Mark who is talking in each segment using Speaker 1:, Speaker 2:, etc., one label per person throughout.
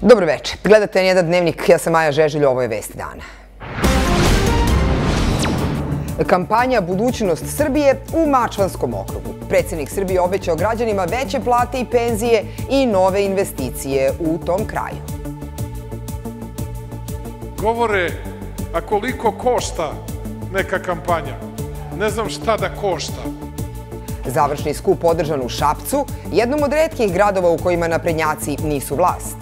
Speaker 1: Dobro večer. Gledate N1 dnevnik, ja sam Maja Žeželj, ovo je Vesti dana. Kampanja Budućnost Srbije u Mačvanskom okrugu. Predsjednik Srbije obećao građanima veće plate i penzije i nove investicije u tom kraju.
Speaker 2: Govore, a koliko košta neka kampanja? Ne znam šta da košta.
Speaker 1: Završni skup održan u Šapcu, jednom od retkih gradova u kojima naprednjaci nisu vlast.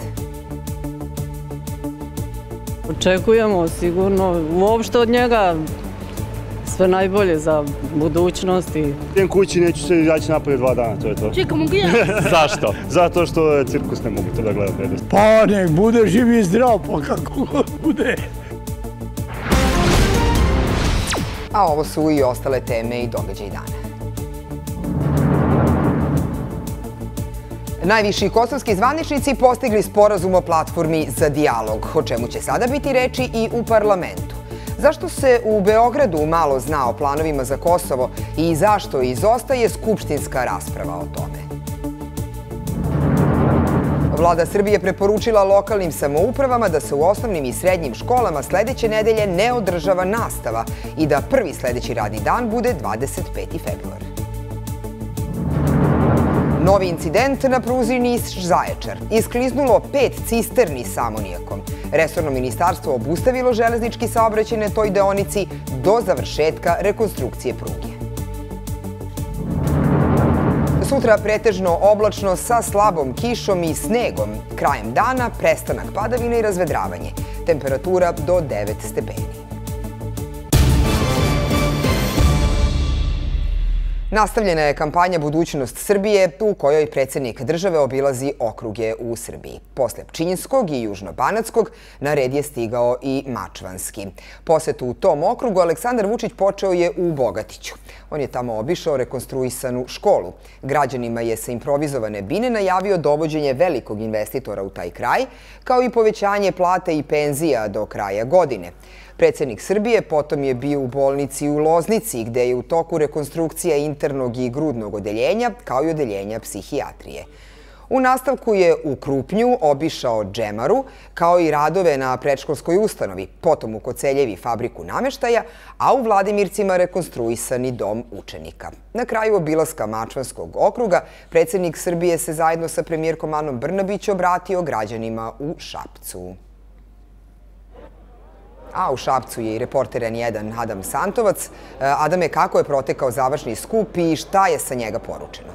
Speaker 3: Očekujemo sigurno uopšte od njega sve najbolje za budućnost.
Speaker 4: Idem kući, neću se izaći napolje 2 dana, to je to.
Speaker 5: Čekamo gdje?
Speaker 4: Zašto? Zato što cirkus ne mogu to da gledam prednost.
Speaker 6: Pa nek bude živ i zdrav, pa kako bude.
Speaker 1: A ovo su i ostale teme i događaji dana. Najviši kosovski zvaničnici postigli sporazum o platformi za dijalog, o čemu će sada biti reči i u parlamentu. Zašto se u Beogradu malo zna o planovima za Kosovo i zašto izostaje skupštinska rasprava o tome? Vlada Srbije preporučila lokalnim samoupravama da se u osnovnim i srednjim školama sledeće nedelje ne održava nastava i da prvi sledeći radni dan bude 25. februar. Novi incident na pruzi Niš-Zaječar. Iskliznulo 5 cisterni s amonijakom. Resorno ministarstvo obustavilo železnički saobraćaj na toj deonici do završetka rekonstrukcije pruge. Sutra pretežno oblačno sa slabom kišom i snegom. Krajem dana prestanak padavina i razvedravanje. Temperatura do 9 stepeni. Nastavljena je kampanja Budućnost Srbije u kojoj predsjednik države obilazi okruge u Srbiji. Posle Pčinjskog i Južnobanatskog na red je stigao i Mačvanski. Posetu u tom okrugu Aleksandar Vučić počeo je u Bogatiću. On je tamo obišao rekonstruisanu školu. Građanima je sa improvizovane bine najavio dovođenje velikog investitora u taj kraj, kao i povećanje plata i penzija do kraja godine. Predsjednik Srbije potom je bio u bolnici u Loznici, gde je u toku rekonstrukcija internog i grudnog odeljenja, kao i odeljenja psihijatrije. U nastavku je u Krupnju obišao Džemaru, kao i radove na predškolskoj ustanovi, potom u Koceljevi fabriku nameštaja, a u Vladimircima rekonstruisani dom učenika. Na kraju obilaska Mačvanskog okruga, predsjednik Srbije se zajedno sa premijerkom Anom Brnabić obratio građanima u Šapcu. A u Šapcu je i reporter N1 Adam Santovac. Adame, kako je protekao završni skup i šta je sa njega poručeno?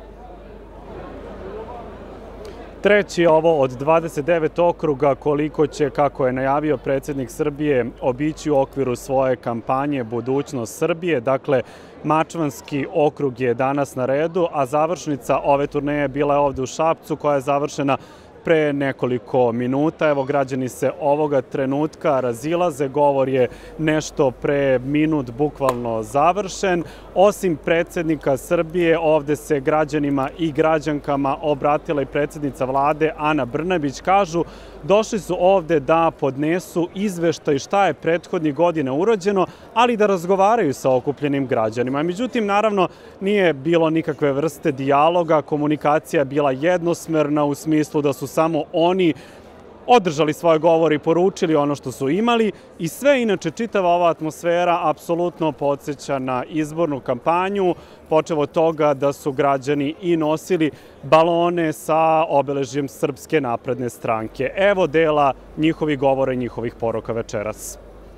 Speaker 7: Treći je ovo od 29 okruga koliko će, kako je najavio predsjednik Srbije, obići u okviru svoje kampanje Budućnost Srbije. Dakle, Mačvanski okrug je danas na redu, a završnica ove turneje bila je ovde u Šapcu, koja je završena pre nekoliko minuta. Evo, građani se ovoga trenutka razilaze. Govor je nešto pre minut bukvalno završen. Osim predsjednika Srbije, ovde se građanima i građankama obratila i predsjednica vlade Ana Brnabić. Kažu, došli su ovde da podnesu izveštaj šta je prethodnih godina urađeno, ali da razgovaraju sa okupljenim građanima. Međutim, naravno, nije bilo nikakve vrste dijaloga. Komunikacija je bila jednosmerna u smislu da su samo oni održali svoje govore i poručili ono što su imali i sve, inače, čitava ova atmosfera apsolutno podsjeća na izbornu kampanju, počev od toga da su građani i nosili balone sa obeležjem Srpske napredne stranke. Evo dela njihovih govora i njihovih poruka večeras.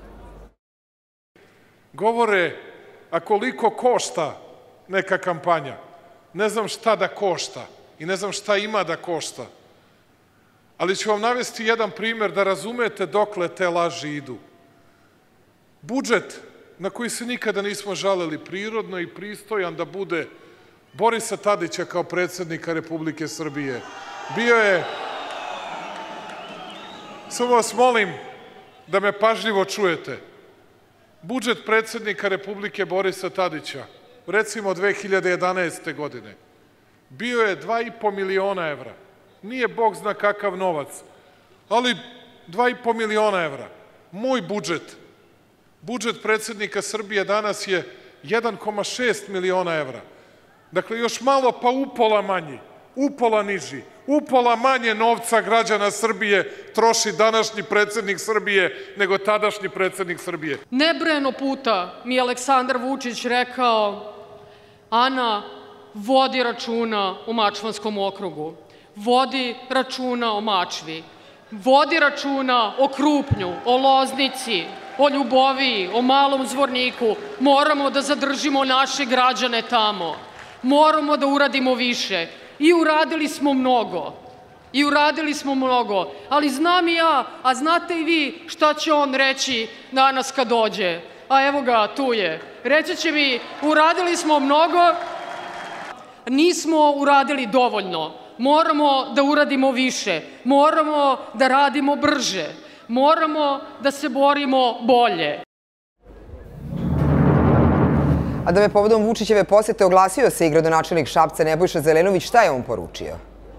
Speaker 2: Govore, a koliko košta neka kampanja? Ne znam šta da košta i ne znam šta ima da košta. Ali ću vam navesti jedan primjer da razumete dokle te laži idu. Budžet na koji se nikada nismo žaleli, prirodno i pristojan da bude, Borisa Tadića kao predsjednika Republike Srbije. Bio je, samo vas molim da me pažljivo čujete, budžet predsjednika Republike Borisa Tadića, recimo 2011. godine, bio je 2,5 miliona evra. Nije Bog zna kakav novac, ali 2,5 miliona evra. Moj budžet predsjednika Srbije danas je 1,6 miliona evra. Dakle, još malo pa upola manji. upola niži, upola manje novca građana Srbije troši današnji predsednik Srbije nego tadašnji predsednik Srbije.
Speaker 5: Nebrojeno puta mi je Aleksandar Vučić rekao: Ana, vodi računa o Mačvanskom okrugu, vodi računa o Mačvi, vodi računa o Krupnju, o Loznici, o Ljuboviji, o Malom Zvorniku. Moramo da zadržimo naše građane tamo. Moramo da uradimo više. I uradili smo mnogo. Ali znam i ja, a znate i vi šta će on reći danas kad dođe. A evo ga, tu je. Reći će mi: uradili smo mnogo, nismo uradili dovoljno. Moramo da uradimo više. Moramo da radimo brže. Moramo da se borimo bolje.
Speaker 1: A da me povodom Vučićeve posete oglasio se i gradonačelnik Šapca Nebojša Zelenović, šta je on poručio?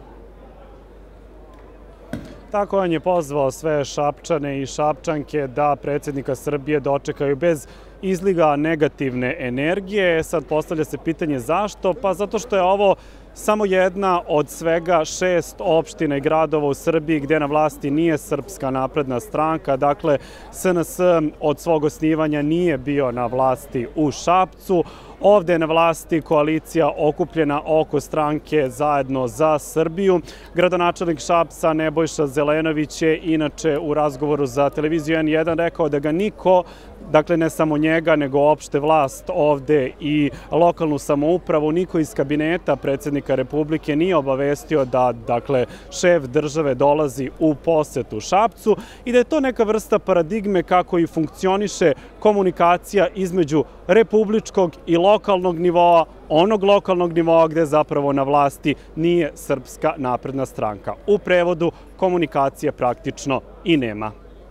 Speaker 7: Tako on je pozvao sve Šapčane i Šapčanke da predsjednika Srbije dočekaju bez izliga negativne energije. Sad postavlja se pitanje zašto? Pa zato što je ovo samo jedna od svega 6 opština i gradova u Srbiji gdje na vlasti nije Srpska napredna stranka. Dakle, SNS od svog osnivanja nije bio na vlasti u Šapcu. Ovdje je na vlasti koalicija okupljena oko stranke Zajedno za Srbiju. Gradonačelnik Šapca Nebojša Zelenović je inače u razgovoru za televiziju N1 rekao da ga niko, dakle ne samo njega, nego opšte vlast ovde i lokalnu samoupravu, niko iz kabineta predsjednika Republike nije obavestio da, dakle, šef države dolazi u posetu Šapcu i da je to neka vrsta paradigme kako i funkcioniše komunikacija između republičkog i lokalnog nivoa, onog lokalnog nivoa gde zapravo na vlasti nije Srpska napredna stranka. U prevodu, komunikacije praktično i nema.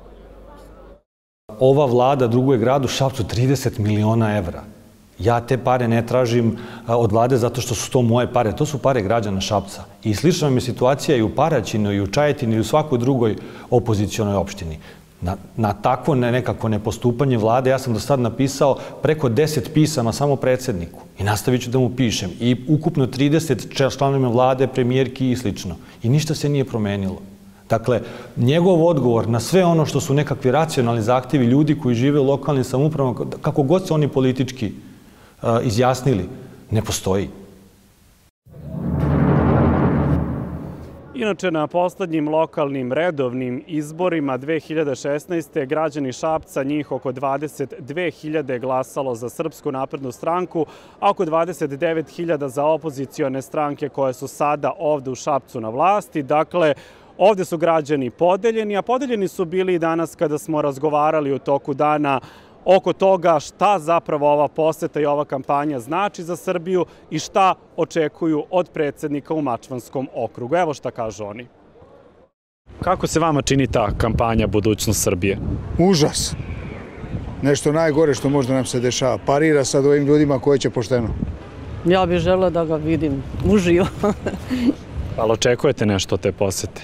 Speaker 8: Ova vlada duguje gradu Šapcu 30 miliona evra. Ja te pare ne tražim od vlade zato što su to moje pare. To su pare građana Šapca. I slična mi je situacija i u Paraćinu, i u Čajetini, i u svakoj drugoj opozicionoj opštini. Na takvo nekako nepostupanje vlade ja sam do sad napisao preko 10 pisama samo predsjedniku. I nastavit ću da mu pišem. I ukupno 30 članovima vlade, premijerki i slično. I ništa se nije promenilo. Dakle, njegov odgovor na sve ono što su nekakvi racionalni zahtjevi ljudi koji žive u lokalnim samoupravama, kako god se oni politički izjasnili, ne postoji.
Speaker 7: Inače, na poslednjim lokalnim redovnim izborima 2016. građani Šapca, njih oko 22.000 glasalo za Srpsku naprednu stranku, a oko 29.000 za opozicione stranke koje su sada ovde u Šapcu na vlasti. Dakle, ovde su građani podeljeni, a podeljeni su bili i danas kada smo razgovarali u toku dana oko toga šta zapravo ova poseta i ova kampanja znači za Srbiju i šta očekuju od predsjednika u Mačvanskom okrugu. Evo šta kažu oni. Kako se vama čini ta kampanja Budućnost Srbije?
Speaker 6: Užas. Nešto najgore što možda nam se dešava. Parira sad ovim ljudima koji će pošteno.
Speaker 3: Ja bih žela da ga vidim uživo.
Speaker 7: Ali očekujete nešto od te posete?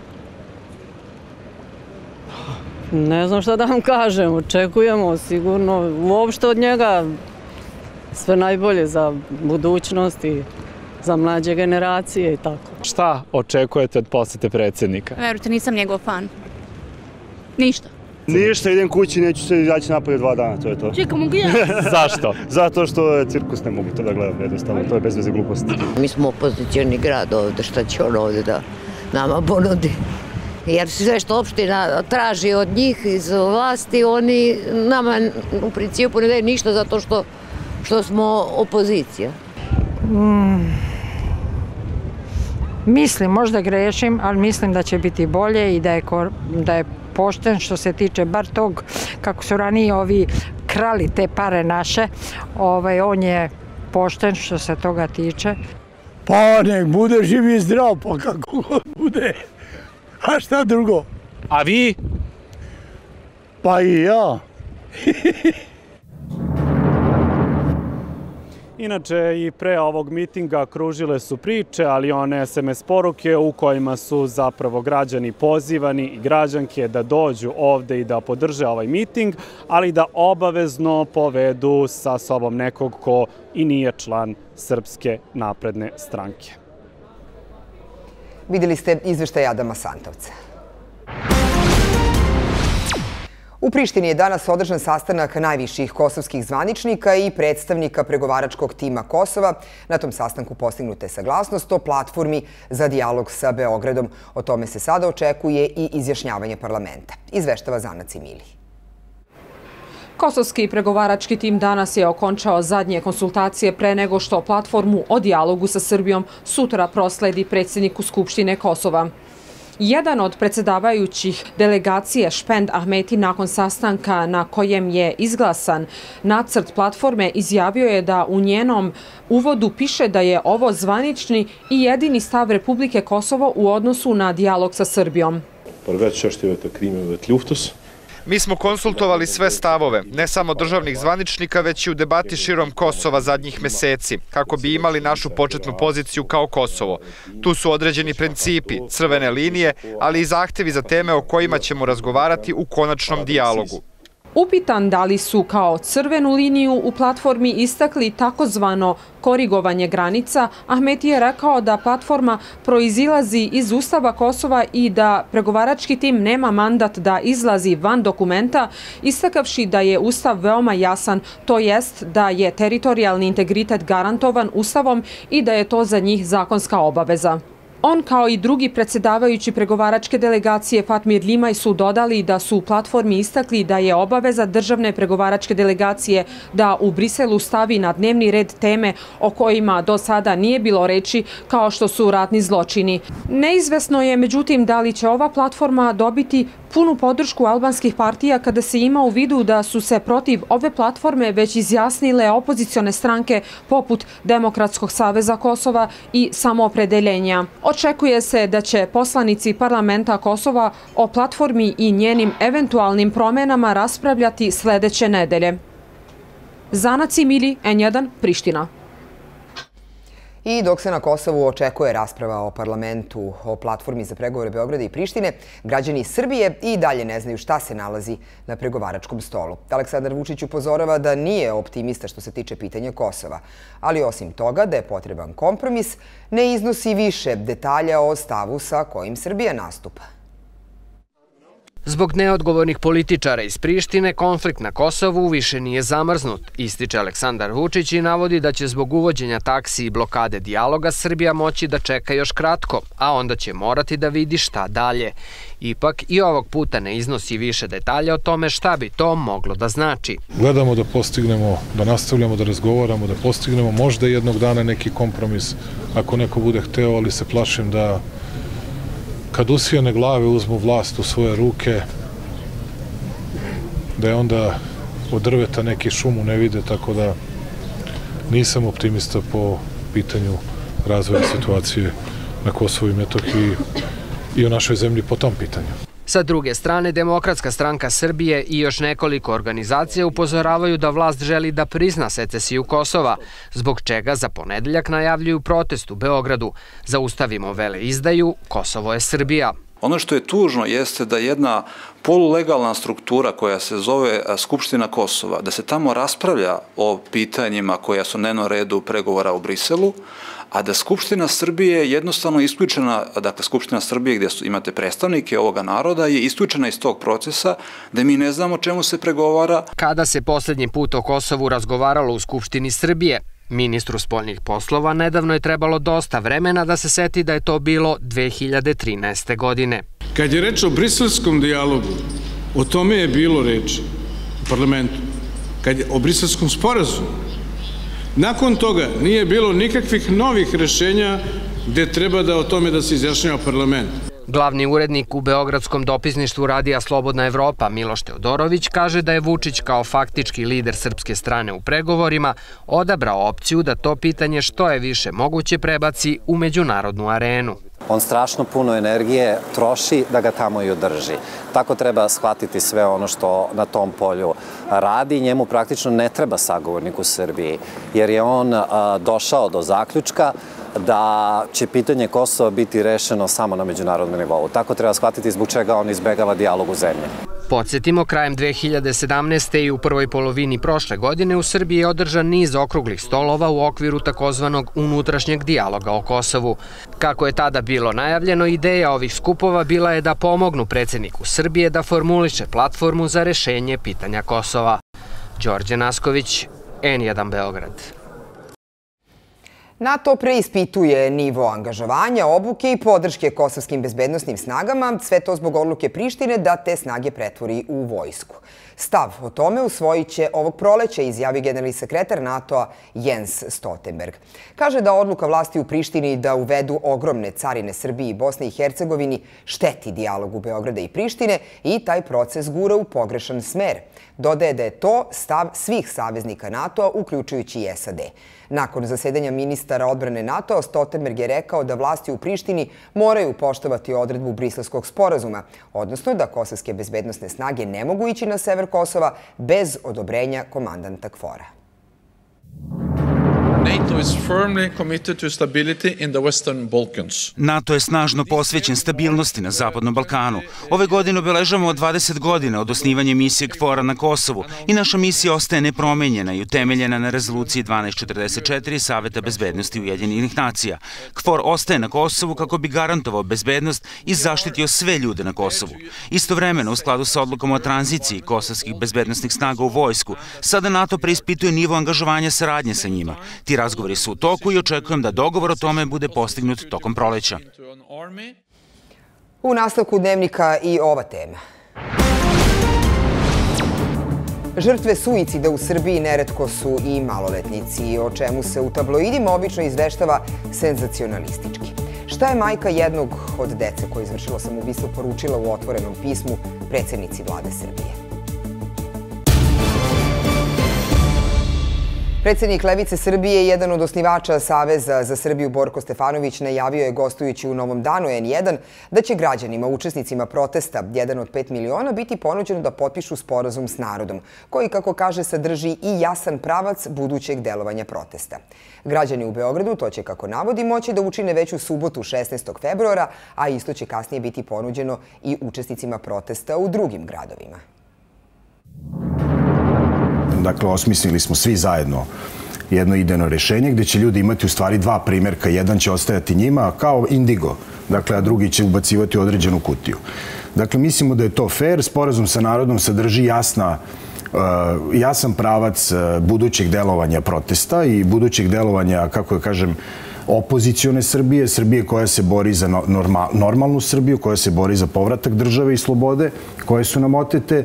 Speaker 3: Ne znam šta da vam kažem, očekujemo sigurno uopšte od njega sve najbolje za budućnost i za mlađe generacije i tako.
Speaker 7: Šta očekujete od posete predsjednika?
Speaker 9: Verujte, nisam njegov fan. Ništa.
Speaker 4: Ništa, idem kući, neću se izaći napolje 2 dana, to je to.
Speaker 9: Čekamo gdje?
Speaker 7: Zašto?
Speaker 4: Zato što je cirkus, ne mogu to da gledam jednostavno, to je bez veze gluposti.
Speaker 10: Mi smo opozicioni grad ovde, šta će on ovde da nama ponudi? Jer sve što opština traži od njih iz vlasti, oni nama u principu ne daju ništa zato što smo opozicija.
Speaker 11: Mislim, možda grešim, ali mislim da će biti bolje i da je pošten što se tiče bar tog, kako su ranije ovi krali te pare naše, on je pošten što se toga tiče.
Speaker 6: Pa nek bude živ i zdrav, pa kako god bude. A šta drugo?
Speaker 7: A vi?
Speaker 6: Pa i ja.
Speaker 7: Inače, i pre ovog mitinga kružile su priče, ali one SMS poruke u kojima su zapravo građani pozivani i građanke da dođu ovde i da podrže ovaj miting, ali da obavezno povedu sa sobom nekog ko i nije član Srpske napredne stranke.
Speaker 1: Vidjeli ste izveštaj Adama Santovca. U Prištini je danas održan sastanak najviših kosovskih zvaničnika i predstavnika pregovaračkog tima Kosova. Na tom sastanku postignuta je saglasnost o platformi za dijalog sa Beogradom. O tome se sada očekuje i izjašnjavanje parlamenta. Izveštava Zana Cimili.
Speaker 12: Kosovski pregovarački tim danas je okončao zadnje konsultacije pre nego što platformu o dijalogu sa Srbijom sutra prosledi predsjedniku Skupštine Kosova. Jedan od predsjedavajućih delegacije Špend Ahmeti nakon sastanka na kojem je izglasan nacrt platforme izjavio je da u njenom uvodu piše da je ovo zvanični i jedini stav Republike Kosovo u odnosu na dijalog sa Srbijom.
Speaker 13: Mi smo konsultovali sve stavove, ne samo državnih zvaničnika, već i u debati širom Kosova zadnjih meseci, kako bi imali našu početnu poziciju kao Kosovo. Tu su određeni principi, crvene linije, ali i zahtevi za teme o kojima ćemo razgovarati u konačnom dijalogu.
Speaker 12: Upitan da li su kao crvenu liniju u platformi istakli takozvano korigovanje granica, Ahmeti je rekao da platforma proizilazi iz Ustava Kosova i da pregovarački tim nema mandat da izlazi van dokumenta, istakavši da je Ustav veoma jasan, to jest da je teritorijalni integritet garantovan Ustavom i da je to za njih zakonska obaveza. On kao i drugi predsjedavajući pregovaračke delegacije Fatmir Limaj su dodali da su u platformi istakli da je obaveza državne pregovaračke delegacije da u Briselu stavi na dnevni red teme o kojima do sada nije bilo reči, kao što su ratni zločini. Neizvesno je međutim da li će ova platforma dobiti punu podršku albanskih partija kada se ima u vidu da su se protiv ove platforme već izjasnile opozicione stranke poput Demokratskog saveza Kosova i Samoopredeljenja. Očekuje se da će poslanici parlamenta Kosova o platformi i njenim eventualnim promenama raspravljati sljedeće nedelje. Zana Cimili, N1, Priština.
Speaker 1: I dok se na Kosovu očekuje rasprava o parlamentu o platformi za pregovore Beograda i Prištine, građani Srbije i dalje ne znaju šta se nalazi na pregovaračkom stolu. Aleksandar Vučić upozorava da nije optimista što se tiče pitanja Kosova, ali osim toga da je potreban kompromis, ne iznosi više detalja o stavu sa kojim Srbija nastupa.
Speaker 14: Zbog neodgovornih političara iz Prištine, konflikt na Kosovu više nije zamrznut, ističe Aleksandar Vučić i navodi da će zbog uvođenja taksi i blokade dijaloga Srbija moći da čeka još kratko, a onda će morati da vidi šta dalje. Ipak i ovog puta ne iznosi više detalja o tome šta bi to moglo da znači.
Speaker 2: Gledamo da postignemo, da nastavljamo da razgovaramo, da postignemo možda jednog dana neki kompromis ako neko bude hteo, ali se plašim da kad usijane glave uzmu vlast u svoje ruke, da je onda od drveta neki šumu ne vide, tako da nisam optimista po pitanju razvoja situacije na Kosovu i Metohiji i o našoj zemlji po tom pitanju.
Speaker 14: Sa druge strane, Demokratska stranka Srbije i još nekoliko organizacija upozoravaju da vlast želi da prizna secesiju Kosova, zbog čega za ponedeljak najavljuju protest u Beogradu. Zaustavimo veleizdaju, Kosovo je Srbija.
Speaker 15: Ono što je tužno jeste da jedna polulegalna struktura koja se zove Skupština Kosova, da se tamo raspravlja o pitanjima koja su na dnevnom redu pregovora u Briselu, a da Skupština Srbije je jednostavno isključena, dakle Skupština Srbije gdje imate predstavnike ovoga naroda je isključena iz tog procesa, da mi ne znamo čemu se pregovara.
Speaker 14: Kada se posljednji put o Kosovu razgovaralo u Skupštini Srbije, ministru spoljnih poslova nedavno je trebalo dosta vremena da se seti da je to bilo 2013. godine.
Speaker 16: Kad je reč o briselskom dijalogu, o tome je bilo reči u parlamentu. Kad je o briselskom sporazumu, nakon toga nije bilo nikakvih novih rešenja gde treba da o tome da se izjašnjava parlament.
Speaker 14: Glavni urednik u Beogradskom dopisništvu Radija Slobodna Evropa Miloš Teodorović kaže da je Vučić kao faktički lider srpske strane u pregovorima odabrao opciju da to pitanje što je više moguće prebaci u međunarodnu arenu.
Speaker 17: On strašno puno energije troši da ga tamo i održi. Tako treba shvatiti sve ono što na tom polju radi. Njemu praktično ne treba sagovornik u Srbiji, jer je on došao do zaključka da će pitanje Kosova biti rešeno samo na međunarodnom nivou. Tako treba shvatiti zbog čega on izbegava dijalog u zemlji.
Speaker 14: Podsjetimo, krajem 2017. i u prvoj polovini prošle godine u Srbiji je održan niz okruglih stolova u okviru takozvanog unutrašnjeg dijaloga o Kosovu. Kako je tada bilo najavljeno, ideja ovih skupova bila je da pomognu predsjedniku Srbije da formuliše platformu za rešenje pitanja Kosova. Đorđe Nasković, N1 Beograd.
Speaker 1: NATO preispituje nivo angažovanja, obuke i podrške kosovskim bezbednosnim snagama, sve to zbog odluke Prištine da te snage pretvori u vojsku. Stav o tome usvojit će ovog proleća, izjavi generalni sekretar NATO-a Jens Stoltenberg. Kaže da odluka vlasti u Prištini da uvedu ogromne carine Srbiji i Bosni i Hercegovini šteti dijalogu Beograda i Prištine i taj proces gura u pogrešan smer. Dodaje da je to stav svih saveznika NATO-a, uključujući i SAD. Nakon zasedanja ministara odbrane NATO-a, Stoltenberg je rekao da vlasti u Prištini moraju poštovati odredbu Briselskog sporazuma, odnosno da kosovske bezbednosne snage ne mogu ići na sever Kosova bez odobrenja komandanta KFOR-a.
Speaker 18: NATO je snažno posvećen stabilnosti na Zapadnom Balkanu. Ove godine obeležavamo 20 godina od osnivanja misije KFOR-a na Kosovu i naša misija ostaje nepromenjena i utemeljena na rezoluciji 1244 Saveta bezbednosti Ujedinjenih nacija. KFOR ostaje na Kosovu kako bi garantovao bezbednost i zaštitio sve ljude na Kosovu. Istovremeno, u skladu sa odlukom o tranziciji kosovskih bezbednosnih snaga u vojsku, sada NATO preispituje nivo angažovanja saradnje sa njima. Ti razgovori su u toku i očekujem da dogovor o tome bude postignut tokom proleća.
Speaker 1: U nastavku dnevnika i ova tema. Žrtve suicida u Srbiji neretko su i maloletnici, o čemu se u tabloidima obično izveštava senzacionalistički. Šta je majka jednog od dece koja je izvršila samoubistvo poručila u otvorenom pismu predsjednici vlade Srbije? Predsjednik Levice Srbije, jedan od osnivača Saveza za Srbiju Borko Stefanović, najavio je gostujući u Novom danu N1 da će građanima, učesnicima protesta, 1 od 5 miliona, biti ponuđeno da potpišu sporazum s narodom, koji, kako kaže, sadrži i jasan pravac budućeg delovanja protesta. Građani u Beogradu, to će, kako navodi, moći da učine već u subotu 16. februara, a isto će kasnije biti ponuđeno i učesnicima protesta u drugim gradovima.
Speaker 19: Dakle, osmislili smo svi zajedno jedno idejno rešenje gde će ljudi imati u stvari dva primjerka. Jedan će ostajati njima kao indigo, dakle, a drugi će ubacivati u određenu kutiju. Dakle, mislimo da je to fair. Sporazum sa narodom sadrži jasan pravac budućeg delovanja protesta i budućeg delovanja, kako kažem, opozicione Srbije, Srbije koja se bori za normalnu Srbiju, koja se bori za povratak države i slobode koje su nam otete.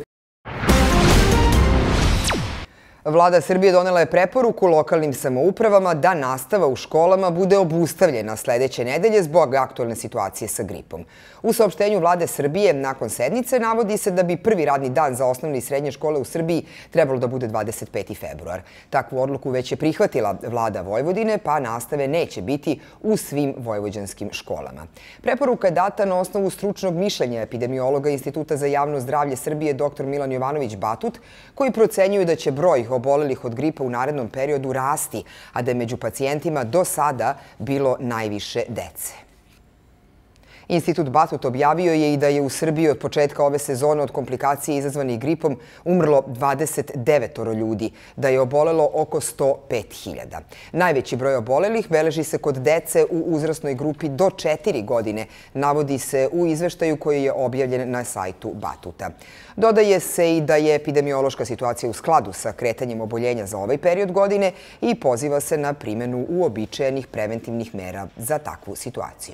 Speaker 1: Vlada Srbije donela je preporuku lokalnim samoupravama da nastava u školama bude obustavljena sledeće nedelje zbog aktualne situacije sa gripom. U saopštenju Vlade Srbije nakon sednice navodi se da bi prvi radni dan za osnovne i srednje škole u Srbiji trebalo da bude 25. februar. Takvu odluku već je prihvatila Vlada Vojvodine, pa nastave neće biti u svim vojvođanskim školama. Preporuka je data na osnovu stručnog mišljenja epidemiologa Instituta za javno zdravlje Srbije dr. Milan Jovanović Batut, koji procenjuju da će broj obolelih od gripa u narednom periodu rasti, a da je među pacijentima do sada bilo najviše dece. Institut Batut objavio je i da je u Srbiji od početka ove sezone od komplikacije izazvanih gripom umrlo 29 ljudi, da je obolelo oko 105.000. Najveći broj obolelih beleži se kod dece u uzrasnoj grupi do 4 godine, navodi se u izveštaju koji je objavljen na sajtu Batuta. Dodaje se i da je epidemiološka situacija u skladu sa kretanjem oboljenja za ovaj period godine i poziva se na primjenu uobičajenih preventivnih mera za takvu situaciju.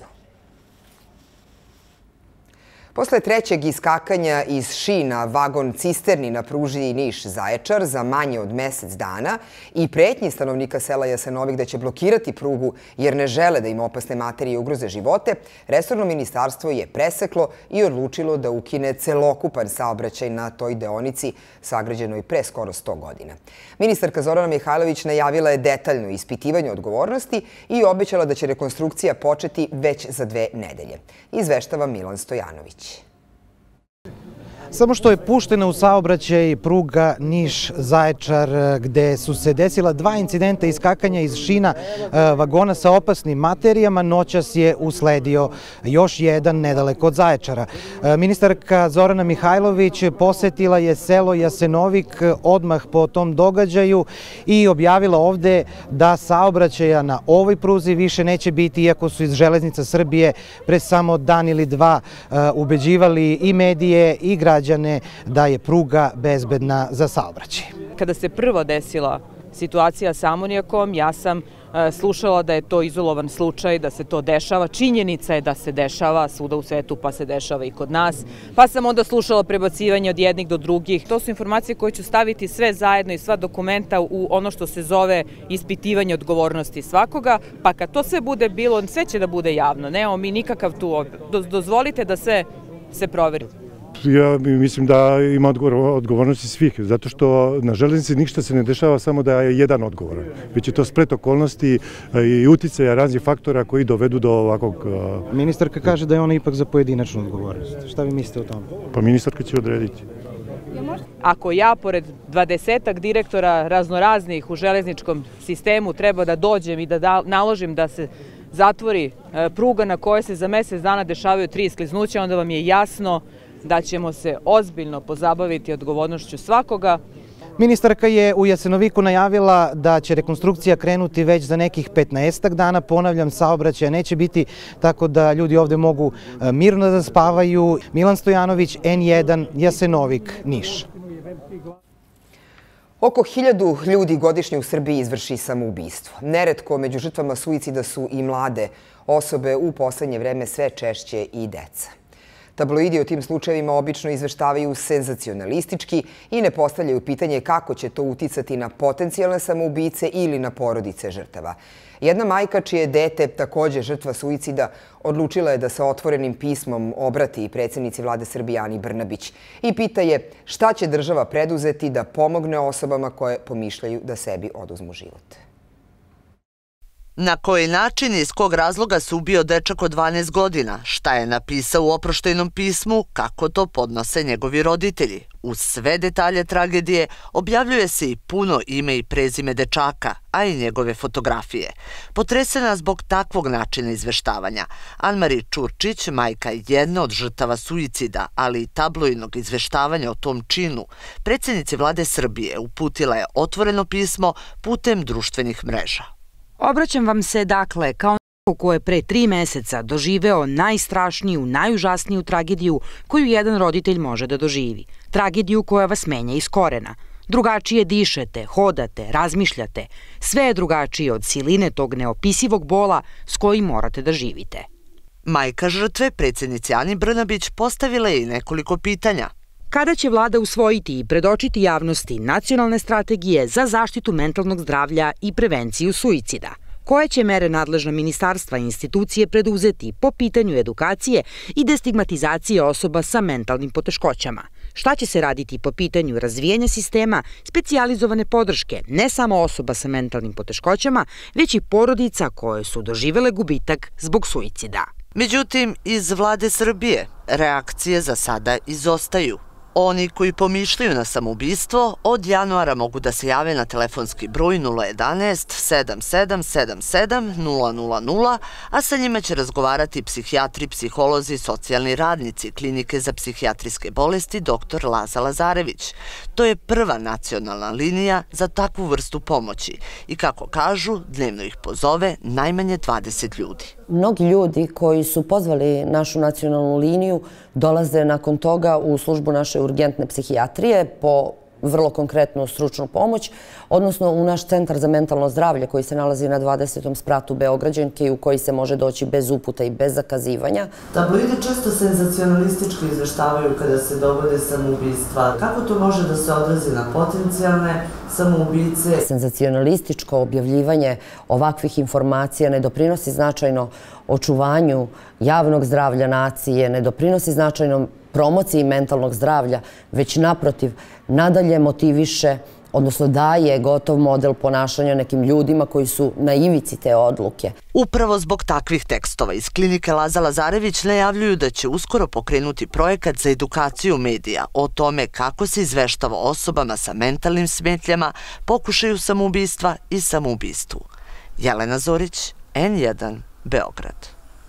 Speaker 1: Posle trećeg iskakanja iz šina vagon cisterni na pruži Niš-Zaječar za manje od mesec dana i pretnji stanovnika sela Jasenovik da će blokirati prugu jer ne žele da im opasne materije ugroze živote, resorno ministarstvo je preseklo i odlučilo da ukine celokupan saobraćaj na toj deonici sagrađenoj pre skoro 100 godina. Ministarka Zorana Mihajlović najavila je detaljno ispitivanje odgovornosti i obećala da će rekonstrukcija početi već za 2 nedelje. Izveštava Milan Stojanović.
Speaker 20: Samo što je puštena u saobraćaj pruga Niš-Zaječar, gde su se desila 2 incidenta iskakanja iz šina vagona sa opasnim materijama. Noćas je usledio još jedan nedaleko od Zaječara. Ministarka Zorana Mihajlović posetila je selo Jasenovik odmah po tom događaju i objavila ovde da saobraćaja na ovoj pruzi više neće biti, iako su iz Železnica Srbije pre samo dan ili dva ubeđivali i medije i građane da je pruga bezbedna za saobraćaj.
Speaker 21: Kada se prvo desila situacija sa amonijakom, ja sam slušala da je to izolovan slučaj, da se to dešava. Činjenica je da se dešava svuda u svetu, pa se dešava i kod nas. Pa sam onda slušala prebacivanje od jednih do drugih. To su informacije koje ću staviti sve zajedno i sva dokumenta u ono što se zove ispitivanje odgovornosti svakoga. Pa kad to sve bude bilo, sve će da bude javno. Nemamo mi nikakav tu... Dozvolite da sve se proveri.
Speaker 22: Ja mislim da ima odgovornosti svih, zato što na železnici ništa se ne dešava samo da je jedan odgovoran, već je to splet okolnosti i uticaja raznih faktora koji dovedu do ovakvog...
Speaker 20: Ministarka kaže da je ona ipak za pojedinačnu odgovornost. Šta vi mislite o tome?
Speaker 22: Pa ministarka će odrediti.
Speaker 21: Ako ja, pored 20-ak direktora raznoraznih u železničkom sistemu, treba da dođem i da naložim da se zatvori pruga na kojoj se za mesec dana dešavaju 3 skliznuća, onda vam je jasno da ćemo se ozbiljno pozabaviti odgovornošću svakoga.
Speaker 20: Ministarka je u Jasenoviku najavila da će rekonstrukcija krenuti već za nekih 15 dana. Ponavljam, saobraćaja neće biti, tako da ljudi ovde mogu mirno da spavaju. Milan Stojanović, N1, Jasenovik, Niš.
Speaker 1: Oko 1000 ljudi godišnje u Srbiji izvrši samoubistvo. Neretko među žrtvama suicida su i mlade osobe, u poslednje vreme sve češće i deca. Tabloidi o tim slučajevima obično izveštavaju senzacionalistički i ne postavljaju pitanje kako će to uticati na potencijalne samoubice ili na porodice žrtava. Jedna majka čije dete takođe žrtva suicida odlučila je da se otvorenim pismom obrati predsjednici vlade Srbije Ani Brnabić i pita je šta će država preduzeti da pomogne osobama koje pomišljaju da sebi oduzmu život.
Speaker 23: Na koji način i iz kog razloga se ubio dečak od 12 godina? Šta je napisao u oproštajnom pismu? Kako to podnose njegovi roditelji? Uz sve detalje tragedije objavljuje se i puno ime i prezime dečaka, a i njegove fotografije. Potresena zbog takvog načina izveštavanja, Anmari Čurčić, majka jedne od žrtava suicida, ali i tabloidnog izveštavanja o tom činu, predsjednici vlade Srbije uputila je otvoreno pismo putem društvenih mreža.
Speaker 24: Obraćam vam se, dakle, kao neko ko je pre 3 meseca doživeo najstrašniju, najužasniju tragediju koju jedan roditelj može da doživi. Tragediju koja vas menja iz korena. Drugačije dišete, hodate, razmišljate. Sve je drugačije od siline tog neopisivog bola s kojim morate da živite.
Speaker 23: Majka žrtve, predsjednici Ani Brnabić, postavila je i nekoliko pitanja.
Speaker 24: Kada će vlada usvojiti i predočiti javnosti nacionalne strategije za zaštitu mentalnog zdravlja i prevenciju suicida? Koje će mere nadležna ministarstva i institucije preduzeti po pitanju edukacije i destigmatizacije osoba sa mentalnim poteškoćama? Šta će se raditi po pitanju razvijanja sistema specijalizovane podrške ne samo osoba sa mentalnim poteškoćama, već i porodica koje su doživele gubitak zbog suicida?
Speaker 23: Međutim, iz vlade Srbije reakcije za sada izostaju. Oni koji pomišljaju na samoubistvo od januara mogu da se jave na telefonski broj 011 7777 000, a sa njima će razgovarati psihijatri, psiholozi, socijalni radnici Klinike za psihijatrijske bolesti dr. Laza Lazarević. To je prva nacionalna linija za takvu vrstu pomoći i kako kažu, dnevno ih pozove najmanje 20 ljudi.
Speaker 25: Mnogi ljudi koji su pozvali našu nacionalnu liniju dolaze nakon toga u službu naše urgentne psihijatrije po vrlo konkretnu stručnu pomoć, odnosno u naš centar za mentalno zdravlje koji se nalazi na 20. spratu Beograđanke i u koji se može doći bez uputa i bez zakazivanja.
Speaker 26: Tabloidi često senzacionalistički izveštavaju kada se dogode samoubistva. Kako to može da se odrazi na potencijalne samoubice?
Speaker 25: Senzacionalističko objavljivanje ovakvih informacija ne doprinosi značajno očuvanju javnog zdravlja nacije, ne doprinosi značajnom promociji mentalnog zdravlja, već naprotiv nadalje motiviše odnosno daje gotov model ponašanja nekim ljudima koji su na ivici te odluke.
Speaker 23: Upravo zbog takvih tekstova iz klinike Laza Lazarević najavljuju da će uskoro pokrenuti projekat za edukaciju medija o tome kako se izveštava osobama sa mentalnim smetnjama, pokušaju samoubistva i samoubistvu. Jelena Zorić, N1, Beograd.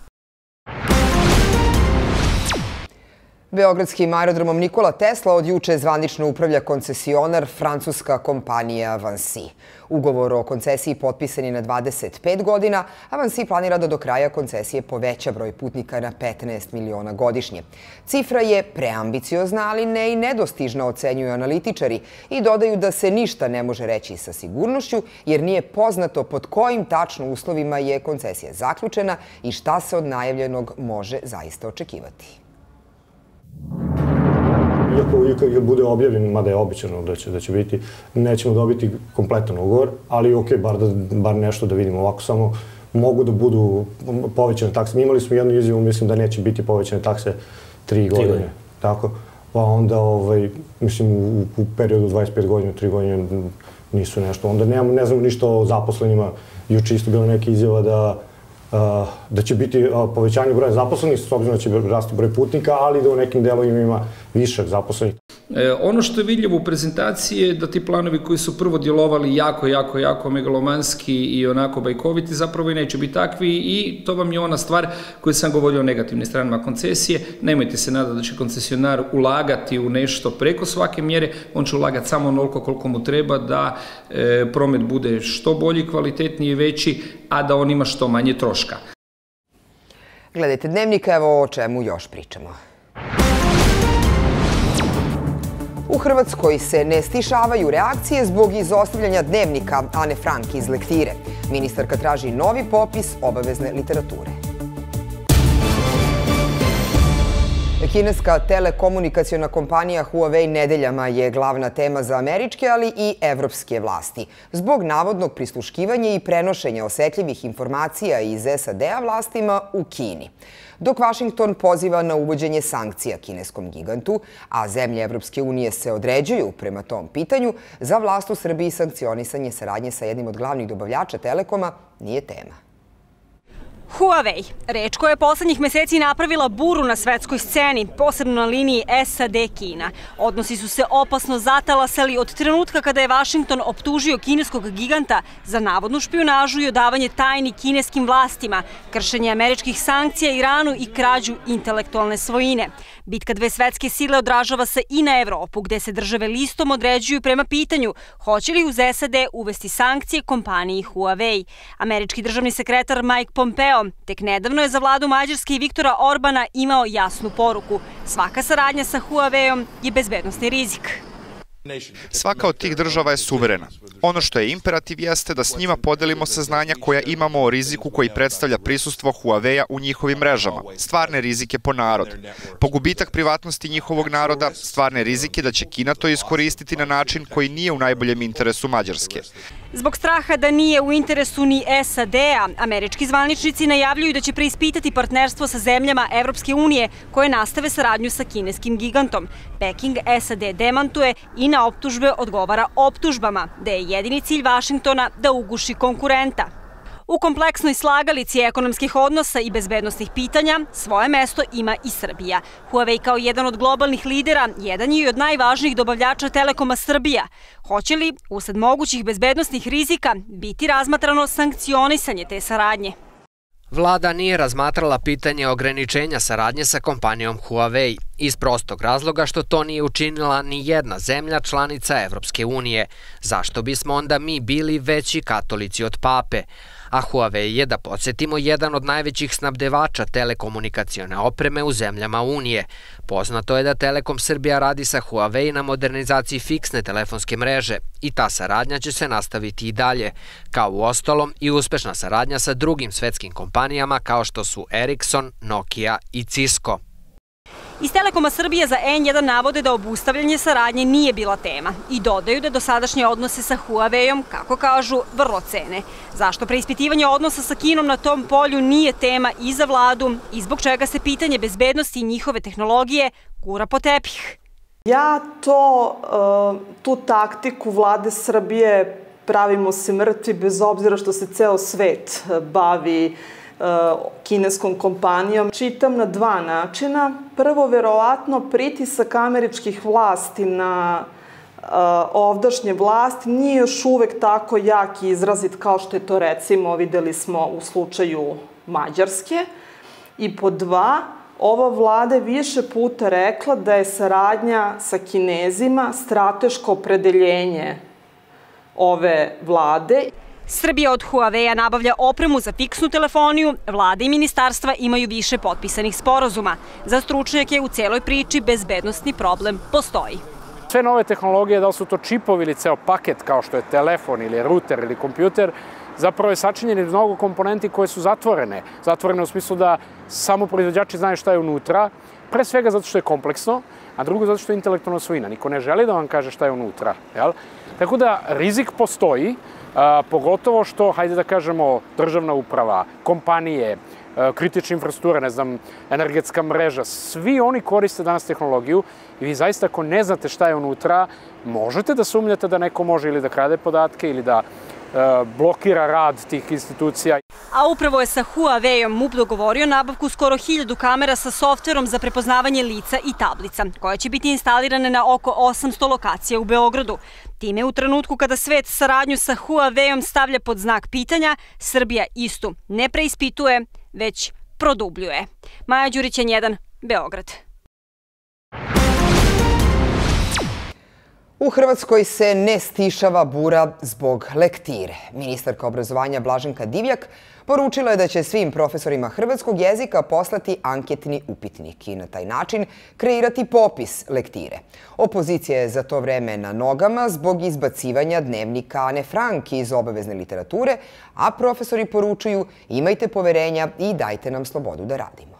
Speaker 1: Beogradskim aerodromom Nikola Tesla od juče zvanično upravlja koncesionar francuska kompanija Vinci. Ugovor o koncesiji potpisan je na 25 godina, a Vinci planira da do kraja koncesije poveća broj putnika na 15 miliona godišnje. Cifra je preambiciozna, ali ne i nedostižna, ocenjuju analitičari, i dodaju da se ništa ne može reći sa sigurnošću, jer nije poznato pod kojim tačno uslovima je koncesija zaključena i šta se od najavljenog može zaista očekivati.
Speaker 3: Iako bude objavljeno, mada je običano da će biti, nećemo dobiti kompletan ugovor, ali ok, bar nešto da vidimo. Ovako samo mogu da budu povećane takse. Mi imali smo jednu izjavu, mislim da neće biti povećane takse 3 godine. Tako, pa onda, mislim, u periodu 25 godina, 3 godine nisu nešto. Onda ne znamo ništa o zaposlenima. Juče isto bila neka izjava da će biti povećanje broja zaposlenih, s obzirom da će rasti broj putnika, ali da u nekim delovima ima višak zaposlenih.
Speaker 4: Ono što je vidljivo u prezentaciji je da ti planovi koji su prvo djelovali jako megalomanski i onako bajkoviti zapravo i neće biti takvi, i to vam je ona stvar koju sam govorio o negativnim stranama koncesije. Nemojte se nadati da će koncesionar ulagati u nešto preko svake mjere, on će ulagati samo onoliko koliko mu treba da promet bude što bolji, kvalitetniji i veći, a da on ima što manje troška.
Speaker 1: Gledajte Dnevnik, evo o čemu još pričamo. U Hrvatskoj se ne stišavaju reakcije zbog izostavljanja Dnevnika Ane Frank iz lektire. Ministarka traži novi popis obavezne literature. Kineska telekomunikaciona kompanija Huawei nedeljama je glavna tema za američke, ali i evropske vlasti. Zbog navodnog prisluškivanja i prenošenja osetljivih informacija iz SAD-a vlastima u Kini. Dok Vašington poziva na uvođenje sankcija kineskom gigantu, a zemlje Evropske unije se određuju prema tom pitanju, za vlast u Srbiji sankcionisanje saradnje sa jednim od glavnih dobavljača Telekoma nije tema.
Speaker 5: Huawei, reč koja je poslednjih meseci napravila buru na svetskoj sceni, posebno na liniji SAD-Kina. Odnosi su se opasno zatalasali od trenutka kada je Vašington optužio kineskog giganta za navodnu špijunažu i odavanje tajni kineskim vlastima, kršenje američkih sankcija Iranu i krađu intelektualne svojine. Bitka dve svetske sile odražava se i na Evropu, gde se države listom određuju prema pitanju hoće li uz SAD uvesti sankcije kompaniji Huawei. Američki državni sekretar Mike Pompeo tek nedavno je za vladu Mađarske i Viktora Orbana imao jasnu poruku. Svaka saradnja sa Huaweiom je bezbednosni rizik.
Speaker 13: Svaka od tih država je suverena. Ono što je imperativ jeste da s njima podelimo saznanja koja imamo o riziku koji predstavlja prisustvo Huawei-a u njihovim mrežama, stvarne rizike po narod. Po gubitak privatnosti njihovog naroda, stvarne rizike da će Kina to iskoristiti na način koji nije u najboljem interesu Mađarske.
Speaker 5: Zbog straha da nije u interesu ni SAD-a, američki zvaničnici najavljuju da će preispitati partnerstvo sa zemljama Evropske unije koje nastave saradnju sa kineskim gigantom. Peking SAD demantuje i na optužbe odgovara optužbama, da je jedini cilj Vašingtona da uguši konkurenta. U kompleksnoj slagalici ekonomskih odnosa i bezbednostnih pitanja svoje mesto ima i Srbija. Huawei kao jedan od globalnih lidera, jedan je i od najvažnijih dobavljača Telekoma Srbija. Hoće li, usled mogućih bezbednostnih rizika, biti razmatrano sankcionisanje te saradnje?
Speaker 14: Vlada nije razmatrala pitanje ograničenja saradnje sa kompanijom Huawei iz prostog razloga što to nije učinila ni jedna zemlja članica Evropske unije. Zašto bismo onda mi bili veći katolici od pape? A Huawei je, da podsjetimo, jedan od najvećih snabdevača telekomunikacione opreme u zemljama Unije. Poznato je da Telekom Srbija radi sa Huawei na modernizaciji fiksne telefonske mreže i ta saradnja će se nastaviti i dalje, kao u ostalom i uspešna saradnja sa drugim svetskim kompanijama kao što su Ericsson, Nokia i Cisco.
Speaker 5: Iz Telekoma Srbije za N1 navode da obustavljanje saradnje nije bila tema i dodaju da dosadašnje odnose sa Huaweiom, kako kažu, vrlo cene. Zašto preispitivanje odnosa sa Kinom na tom polju nije tema i za vladu i zbog čega se pitanje bezbednosti njihove tehnologije gura po tepih?
Speaker 6: Ja tu taktiku vlade Srbije pravimo se mrtvi bez obzira što se ceo svet bavi kineskom kompanijom. Čitam na dva načina. Prvo, verovatno, pritisak američkih vlasti na ovdašnje vlasti nije još uvek tako jak i izrazit kao što je to, recimo, videli smo u slučaju Mađarske. I po dva, ova vlada je više puta rekla da je saradnja sa Kinezima strateško opredeljenje ove vlade.
Speaker 5: Srbija od Huawei-a nabavlja opremu za fiksnu telefoniju, vlade i ministarstva imaju više potpisanih sporazuma. Za stručnjake u celoj priči bezbednostni problem postoji.
Speaker 7: Sve nove tehnologije, da li su to čipovi ili ceo paket kao što je telefon ili ruter ili kompjuter, zapravo je sačinjen iz mnogo komponenti koje su zatvorene. Zatvorene u smislu da samo proizvođači znaju šta je unutra, pre svega zato što je kompleksno, a drugo zato što je intelektualna svojina. Niko ne želi da vam kaže šta je unutra. Tako da rizik postoji, pogotovo što, hajde da kažemo, državna uprava, kompanije, kritična infrastruktura, ne znam, energetska mreža, svi oni koriste danas tehnologiju i vi zaista ako ne znate šta je unutra, možete da sumnjate da neko može ili da krade podatke ili da blokira rad tih institucija.
Speaker 5: A upravo je sa Huawei-om MUP dogovorio nabavku skoro 1000 kamera sa softverom za prepoznavanje lica i tablica, koje će biti instalirane na oko 800 lokacija u Beogradu. Time u trenutku kada svet saradnju sa Huawei-om stavlja pod znak pitanja, Srbija istu ne preispituje, već produbljuje. Maja Đurić, N1, Beograd.
Speaker 1: U Hrvatskoj se ne stišava bura zbog lektire. Ministarka obrazovanja Blaženka Divjak poručila je da će svim profesorima hrvatskog jezika poslati anketni upitnik i na taj način kreirati popis lektire. Opozicija je za to vreme na nogama zbog izbacivanja dnevnika Ane Frank iz obavezne literature, a profesori poručuju imajte poverenja i dajte nam slobodu da radimo.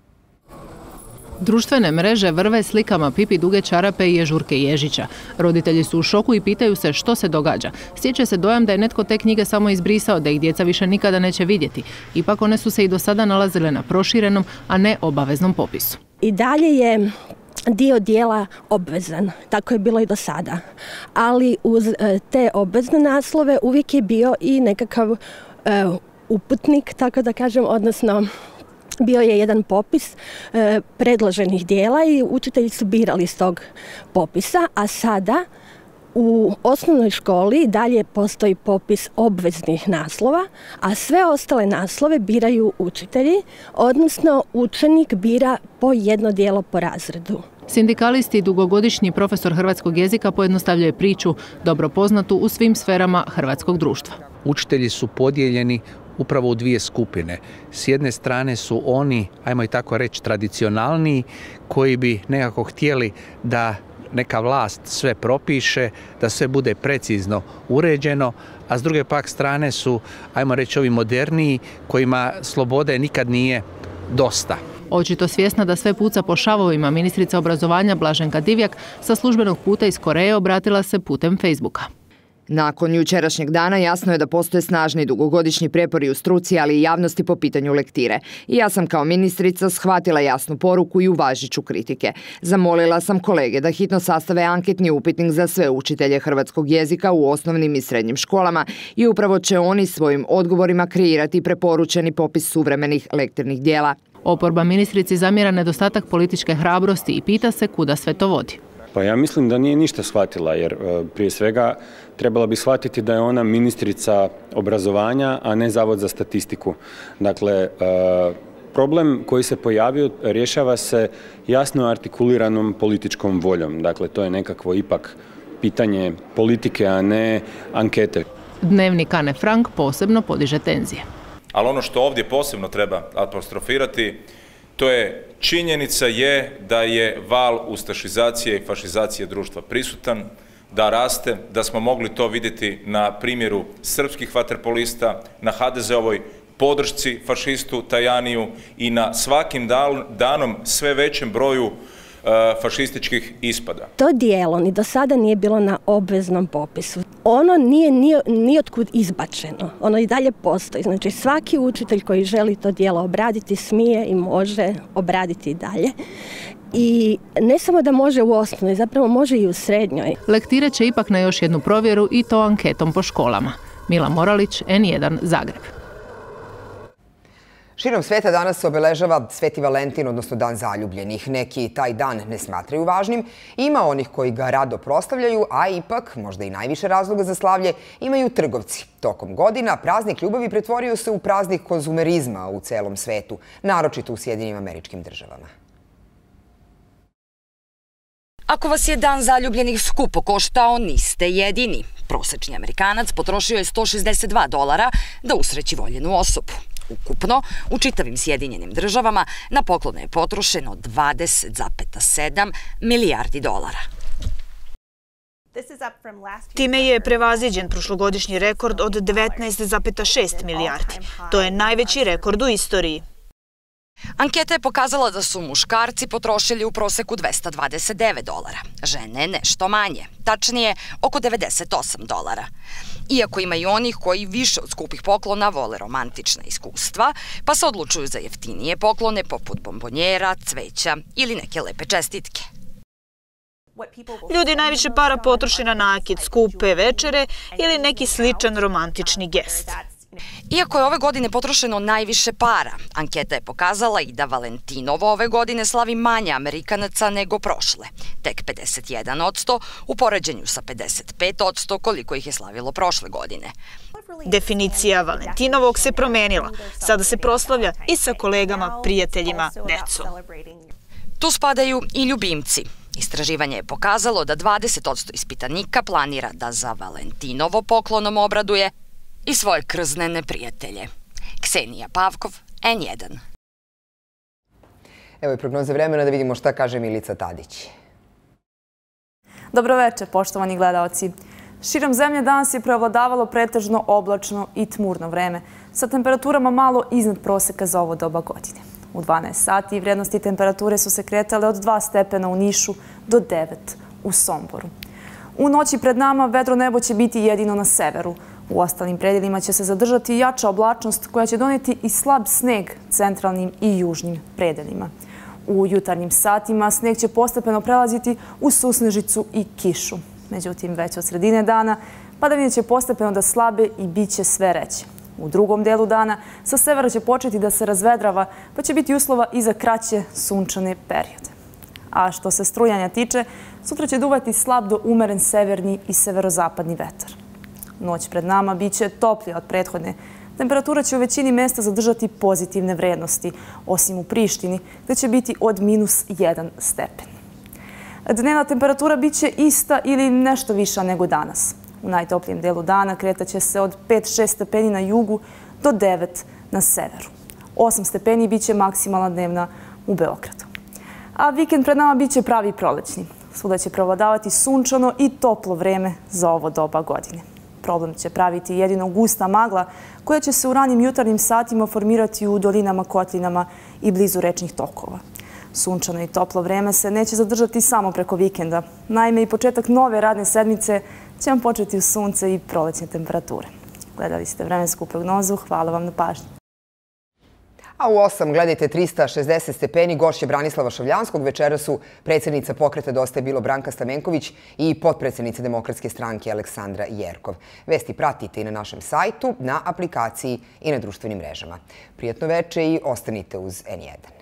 Speaker 8: Društvene mreže vrve slikama Pipi Duge Čarape i Ježurke Ježića. Roditelji su u šoku i pitaju se što se događa. Stječe se dojam da je netko te knjige samo izbrisao, da ih djeca više nikada neće vidjeti. Ipak one su se i do sada nalazile na proširenom, a ne obaveznom popisu.
Speaker 9: I dalje je dio dijela obvezan, tako je bilo i do sada. Ali uz te obvezne naslove uvijek je bio i nekakav uputnik, tako da kažem, odnosno bio je jedan popis predloženih dijela i učitelji su birali iz tog popisa, a sada u osnovnoj školi dalje postoji popis obveznih naslova, a sve ostale naslove biraju učitelji, odnosno učenik bira po jedno dijelo po razredu.
Speaker 8: Sindikalisti i dugogodišnji profesor hrvatskog jezika pojednostavljuje priču, dobro poznatu u svim sferama hrvatskog društva.
Speaker 10: Učitelji su podijeljeni upravo u dvije skupine. S jedne strane su oni, ajmo i tako reći, tradicionalniji, koji bi nekako htjeli da neka vlast sve propiše, da sve bude precizno uređeno, a s druge pak strane su, ajmo reći, ovi moderniji, kojima slobode nikad nije dosta.
Speaker 8: Očito svjesna da sve puca po šavovima, ministrica obrazovanja Blaženka Divjak sa službenog puta iz Koreje obratila se putem Facebooka.
Speaker 11: Nakon jučerašnjeg dana jasno je da postoje snažni dugogodišnji prepori u struci, ali i javnosti po pitanju lektire. I ja sam kao ministrica shvatila jasnu poruku i uvažit ću kritike. Zamolila sam kolege da hitno sastave anketni upitnik za sve učitelje hrvatskog jezika u osnovnim i srednjim školama i upravo će oni svojim odgovorima kreirati preporučeni popis suvremenih lektirnih dijela.
Speaker 8: Oporba ministrici zamjera nedostatak političke hrabrosti i pita se kuda sve to vodi.
Speaker 27: Pa ja mislim da nije ništa shvatila, jer prije svega trebala bi shvatiti da je ona ministrica obrazovanja, a ne Zavod za statistiku. Dakle, problem koji se pojavio rješava se jasno artikuliranom političkom voljom. Dakle, to je nekakvo ipak pitanje politike, a ne ankete.
Speaker 8: Dnevnik Ane Frank posebno podiže tenzije.
Speaker 28: Ali ono što ovdje posebno treba apostrofirati, to je činjenica je da je val ustašizacije i fašizacije društva prisutan, da raste, da smo mogli to vidjeti na primjeru srpskih vaterpolista, na HDZ-ovoj podršci fašistu Tajaniju i na svakim danom sve većem broju fašističkih ispada.
Speaker 9: To dijelo ni do sada nije bilo na obveznom popisu. Ono nije nijotkud izbačeno. Ono i dalje postoji. Znači svaki učitelj koji želi to dijelo obraditi smije i može obraditi i dalje. I ne samo da može u osnovnoj, zapravo može i u srednjoj.
Speaker 8: Lektire će ipak na još jednu provjeru i to anketom po školama. Mila Moralić, N1, Zagreb.
Speaker 1: Širom sveta danas se obeležava Sveti Valentin, odnosno Dan zaljubljenih. Neki taj dan ne smatraju važnim. Ima onih koji ga rado proslavljaju, a ipak, možda i najviše razloga za slavlje, imaju trgovci. Tokom godina praznik ljubavi pretvorio se u praznik konzumerizma u celom svetu, naročito u Sjedinjenim Američkim Državama.
Speaker 2: Ako vas je Dan zaljubljenih skupo koštao, niste jedini. Prosečni Amerikanac potrošio je $162 da usreći voljenu osobu. Ukupno, u čitavim Sjedinjenim Državama na poklone je potrošeno $20,7 milijardi.
Speaker 12: Time je prevaziđen prošlogodišnji rekord od 19,6 milijardi. To je najveći rekord u istoriji.
Speaker 2: Anketa je pokazala da su muškarci potrošili u proseku $229, žene nešto manje, tačnije oko $98. Iako ima i onih koji više od skupih poklona vole romantična iskustva, pa se odlučuju za jeftinije poklone poput bombonjera, cveća ili neke lepe čestitke.
Speaker 12: Ljudi najviše para potroše na nakit, skupe večere ili neki sličan romantični gest.
Speaker 2: Iako je ove godine potrošeno najviše para, anketa je pokazala i da Valentinovo ove godine slavi manje Amerikanaca nego prošle. Tek 51% u poređenju sa 55% koliko ih je slavilo prošle godine.
Speaker 12: Definicija Valentinovog se promenila. Sada se proslavlja i sa kolegama, prijateljima, decom.
Speaker 2: Tu spadaju i ljubimci. Istraživanje je pokazalo da 20% ispitanika planira da za Valentinovo poklonom obraduje i svoje krznene prijatelje. Ksenija Pavkov, N1.
Speaker 1: Evo i prognoze vremena da vidimo šta kaže Milica Tadić.
Speaker 15: Dobroveče, poštovani gledaoci. Širom zemlje danas je preovladavalo pretežno oblačno i tmurno vreme, sa temperaturama malo iznad proseka za ovo doba godine. U 12 sati vrednosti temperature su se kretale od 2 stepena u Nišu do 9 u Somboru. U noći pred nama vedro nebo će biti jedino na severu. U ostalim predelima će se zadržati jača oblačnost koja će doneti i slab sneg centralnim i južnim predelima. U jutarnjim satima sneg će postepeno prelaziti u susnežicu i kišu. Međutim, već od sredine dana padavine će postepeno da slabe i bit će sve reće. U drugom delu dana sa severa će početi da se razvedrava, pa će biti uslova i za kraće sunčane periode. A što se strujanja tiče, sutra će duvati slab do umeren severni i severozapadni vetar. Noć pred nama biće toplija od prethodne. Temperatura će u većini mesta zadržati pozitivne vrednosti, osim u Prištini, gde će biti od -1 stepen. Dnevna temperatura biće ista ili nešto viša nego danas. U najtoplijem delu dana kretaće se od 5-6 stepeni na jugu do 9 na severu. 8 stepeni biće maksimalna dnevna u Beogradu. A vikend pred nama biće pravi prolećni. Svuda će prevladavati sunčano i toplo vreme za ovo doba godine. Problem će praviti jedino gusta magla koja će se u ranim jutarnjim satima formirati u dolinama, kotlinama i blizu rečnih tokova. Sunčano i toplo vreme se neće zadržati samo preko vikenda. Naime, i početak nove radne sedmice će vam početi u sunce i prolećne temperature. Gledali ste vremensku prognozu. Hvala vam na pažnji.
Speaker 1: A u 8 gledajte 360 stepeni, gošće Branislava Šavljanskog. Večera su predsjednica pokreta Dosta je bilo Branka Stamenković i potpredsjednica Demokratske stranke Aleksandra Jerkov. Vesti pratite i na našem sajtu, na aplikaciji i na društvenim mrežama. Prijatno veče i ostanite uz N1.